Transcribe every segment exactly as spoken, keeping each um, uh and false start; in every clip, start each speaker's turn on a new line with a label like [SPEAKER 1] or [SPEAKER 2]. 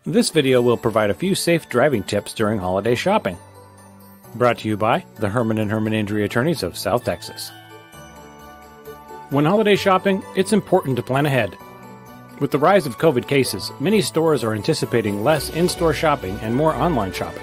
[SPEAKER 1] This video will provide a few safe driving tips during holiday shopping. Brought to you by the Herman and Herman Injury Attorneys of South Texas. When holiday shopping, it's important to plan ahead. With the rise of COVID cases, many stores are anticipating less in-store shopping and more online shopping.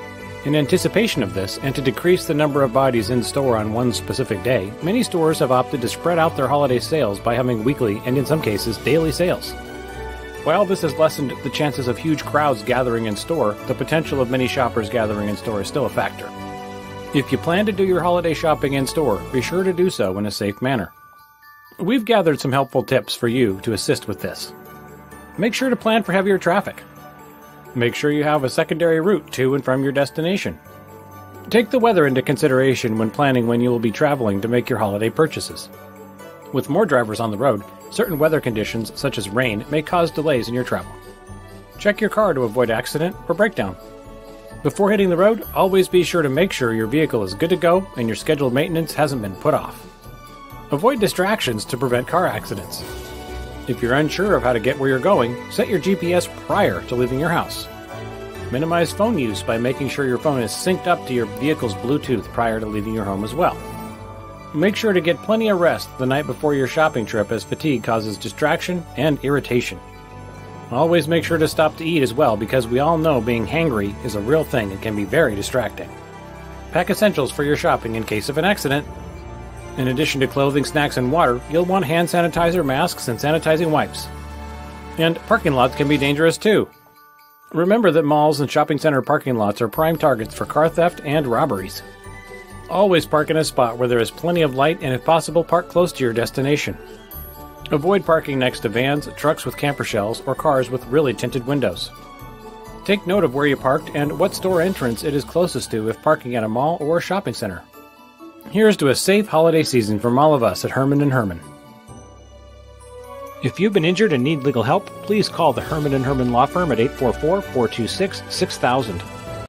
[SPEAKER 1] In anticipation of this, and to decrease the number of bodies in store on one specific day, many stores have opted to spread out their holiday sales by having weekly and in some cases daily sales. While this has lessened the chances of huge crowds gathering in store, the potential of many shoppers gathering in store is still a factor. If you plan to do your holiday shopping in store, be sure to do so in a safe manner. We've gathered some helpful tips for you to assist with this. Make sure to plan for heavier traffic. Make sure you have a secondary route to and from your destination. Take the weather into consideration when planning when you will be traveling to make your holiday purchases. With more drivers on the road, certain weather conditions, such as rain, may cause delays in your travel. Check your car to avoid accident or breakdown. Before hitting the road, always be sure to make sure your vehicle is good to go and your scheduled maintenance hasn't been put off. Avoid distractions to prevent car accidents. If you're unsure of how to get where you're going, set your G P S prior to leaving your house. Minimize phone use by making sure your phone is synced up to your vehicle's Bluetooth prior to leaving your home as well. Make sure to get plenty of rest the night before your shopping trip, as fatigue causes distraction and irritation. Always make sure to stop to eat as well, because we all know being hangry is a real thing and can be very distracting. Pack essentials for your shopping in case of an accident. In addition to clothing, snacks, and water, you'll want hand sanitizer, masks, and sanitizing wipes. And parking lots can be dangerous too. Remember that malls and shopping center parking lots are prime targets for car theft and robberies. Always park in a spot where there is plenty of light, and if possible, park close to your destination. Avoid parking next to vans, trucks with camper shells, or cars with really tinted windows. Take note of where you parked and what store entrance it is closest to if parking at a mall or a shopping center. Here's to a safe holiday season from all of us at Herman and Herman. If you've been injured and need legal help, please call the Herman and Herman Law Firm at eight four four, four two six, six thousand.